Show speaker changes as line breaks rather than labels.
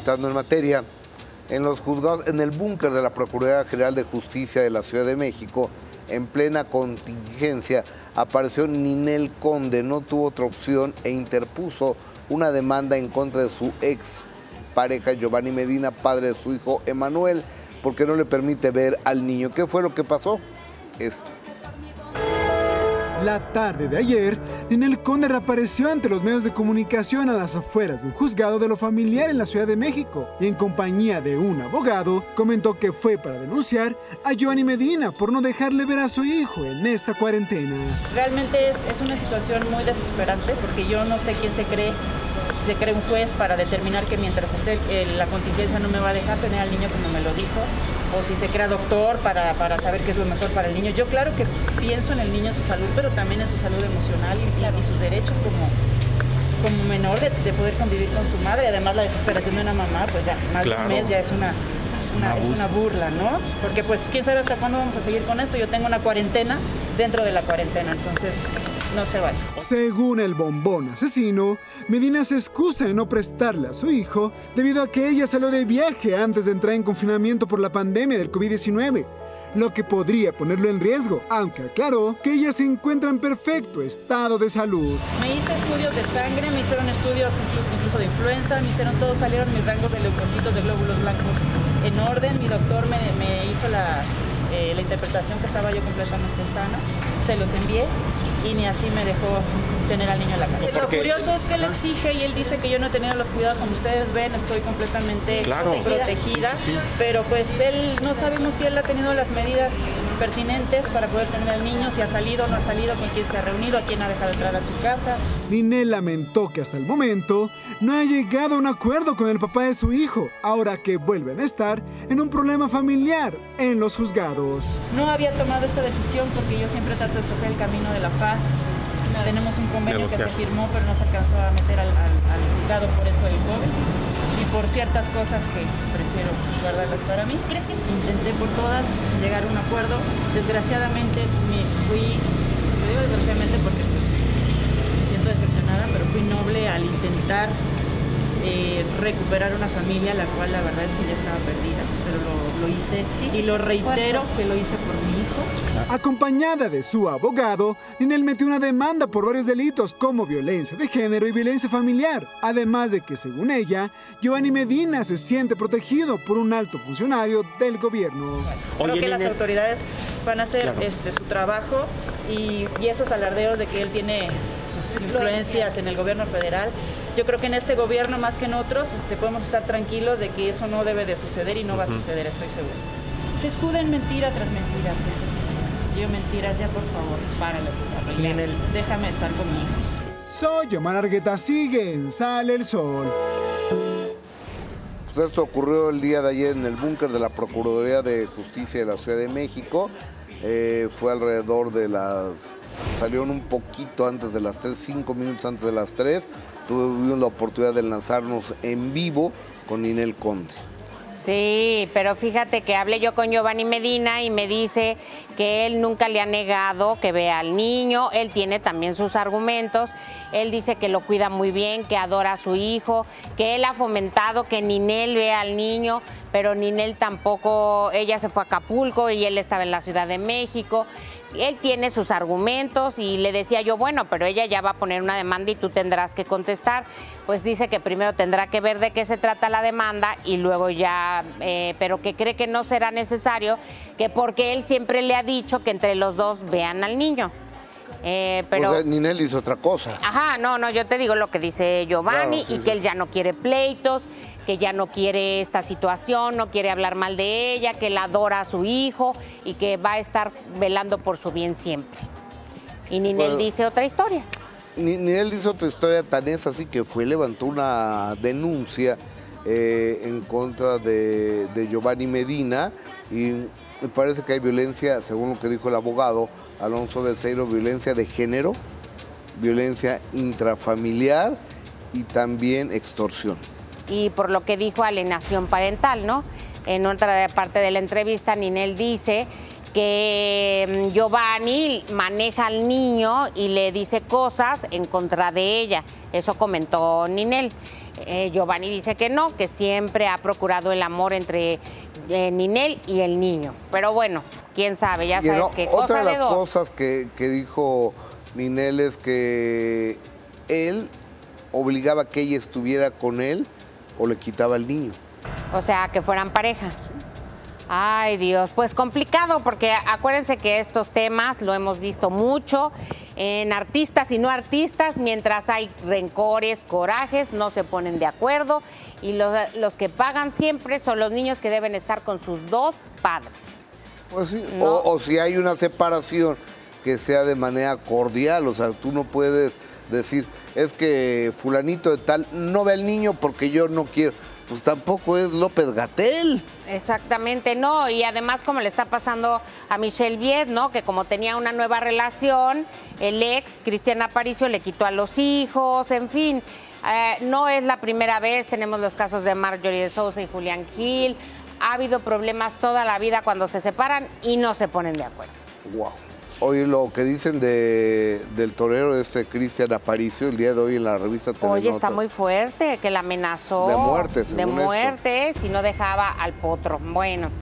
entrando en materia, en los juzgados, en el búnker de la Procuraduría General de Justicia de la Ciudad de México, en plena contingencia, apareció Ninel Conde, no tuvo otra opción e interpuso una demanda en contra de su ex pareja Giovanni Medina, padre de su hijo Emanuel, porque no le permite ver al niño. ¿Qué fue lo que pasó? Esto.
La tarde de ayer, Ninel Conde reapareció ante los medios de comunicación a las afueras de un juzgado de lo familiar en la Ciudad de México y en compañía de un abogado comentó que fue para denunciar a Giovanni Medina por no dejarle ver a su hijo en esta cuarentena.
Realmente es una situación muy desesperante porque yo no sé quién se cree, si se cree un juez para determinar que mientras esté la contingencia no me va a dejar tener al niño como me lo dijo, o si se crea doctor para saber qué es lo mejor para el niño. Yo claro que pienso en el niño, su salud, pero también en su salud emocional y sus derechos como menor de poder convivir con su madre. Además la desesperación de una mamá, pues ya más de un mes ya es una burla, ¿no? Porque pues quién sabe hasta cuándo vamos a seguir con esto. Yo tengo una cuarentena dentro de la cuarentena, entonces no se vale.
Según el bombón asesino, Medina se excusa en no prestarle a su hijo debido a que ella salió de viaje antes de entrar en confinamiento por la pandemia del COVID-19, lo que podría ponerlo en riesgo, aunque aclaró que ella se encuentra en perfecto estado de salud.
Me hice estudios de sangre, me hicieron estudios incluso de influenza, me hicieron todo, salieron mis rangos de leucocitos, de glóbulos blancos en orden. Mi doctor me hizo la interpretación que estaba yo completamente sana, se los envié y ni así me dejó tener al niño en la casa. Lo curioso es que él exige y él dice que yo no he tenido los cuidados, como ustedes ven, estoy completamente protegida, sí. Pero pues él no sabemos si él ha tenido las medidas pertinentes para poder tener al niño, si ha salido o no ha salido, con quién se ha reunido, a quién ha dejado entrar a su casa.
Ninel lamentó que hasta el momento no ha llegado a un acuerdo con el papá de su hijo, ahora que vuelven a estar en un problema familiar en los juzgados.
No había tomado esta decisión porque yo siempre trato de escoger el camino de la paz. Tenemos un convenio que se firmó, pero no se alcanzó a meter al juzgado por eso del COVID y por ciertas cosas que prefiero guardarlas para mí. ¿Crees que intenté por todas llegar a un acuerdo? Desgraciadamente lo digo desgraciadamente porque pues, me siento decepcionada, pero fui noble al intentar recuperar una familia, la cual la verdad es que ya estaba perdida, pero lo hice y lo reitero que lo hice por mi hijo.
Acompañada de su abogado, Ninel metió una demanda por varios delitos como violencia de género y violencia familiar, además de que, según ella, Giovanni Medina se siente protegido por un alto funcionario del gobierno.
Creo que las autoridades van a hacer su trabajo y esos alardeos de que él tiene sus influencias en el gobierno federal. Yo creo que en este gobierno, más que en otros, podemos estar tranquilos de que eso no debe de suceder y no va a suceder, estoy seguro. Se escuden mentira tras mentira. Pues, yo mentiras, ya por favor, párale. Déjame estar con mi hijo.
Soy Omar Argueta, sigue en Sale el Sol.
Pues esto ocurrió el día de ayer en el búnker de la Procuraduría de Justicia de la Ciudad de México. Fue alrededor de las... Salieron un poquito antes de las 3, 5 minutos antes de las 3. Tuvimos la oportunidad de lanzarnos en vivo con Ninel Conde.
Sí, pero fíjate que hablé yo con Giovanni Medina y me dice que él nunca le ha negado que vea al niño, él tiene también sus argumentos, él dice que lo cuida muy bien, que adora a su hijo, que él ha fomentado que Ninel vea al niño, pero Ninel tampoco, ella se fue a Acapulco y él estaba en la Ciudad de México. Él tiene sus argumentos y le decía yo, bueno, pero ella ya va a poner una demanda y tú tendrás que contestar. Pues dice que primero tendrá que ver de qué se trata la demanda y luego ya, pero que cree que no será necesario, que porque él siempre le ha dicho que entre los dos vean al niño. Pero,
o sea, Ninel hizo otra cosa.
Ajá, no, yo te digo lo que dice Giovanni, claro, sí, y que él ya no quiere pleitos, que ya no quiere esta situación, no quiere hablar mal de ella, que él adora a su hijo y que va a estar velando por su bien siempre. Y Ninel dice otra historia.
Ninel dice otra historia, tan es así que levantó una denuncia en contra de Giovanni Medina y me parece que hay violencia, según lo que dijo el abogado Alonso Beceiro, violencia de género, violencia intrafamiliar y también extorsión.
Y por lo que dijo alienación parental, ¿no? En otra parte de la entrevista, Ninel dice que Giovanni maneja al niño y le dice cosas en contra de ella. Eso comentó Ninel. Giovanni dice que no, que siempre ha procurado el amor entre Ninel y el niño. Pero bueno, quién sabe, ya sabes qué cosa.
Otra de las cosas que dijo Ninel es que él obligaba a que ella estuviera con él o le quitaba al niño.
O sea, que fueran parejas. Ay, Dios, pues complicado, porque acuérdense que estos temas lo hemos visto mucho en artistas y no artistas. Mientras hay rencores, corajes, no se ponen de acuerdo, y los que pagan siempre son los niños, que deben estar con sus dos padres.
Pues sí,
¿no?
o si hay una separación, que sea de manera cordial. O sea, tú no puedes decir, es que fulanito de tal no ve al niño porque yo no quiero. Pues tampoco es López-Gatell.
Exactamente, no, y además como le está pasando a Michelle Viet, ¿no? Que como tenía una nueva relación, el ex, Cristian Aparicio, le quitó a los hijos, en fin. No es la primera vez, tenemos los casos de Marjorie de Sousa y Julián Gil. Ha habido problemas toda la vida cuando se separan y no se ponen de acuerdo.
Wow. Oye, lo que dicen del torero Cristian Aparicio el día de hoy en la revista Telenotas.
Oye, está muy fuerte, que la amenazó.
De muerte, según
De muerte, si no dejaba al potro. Bueno.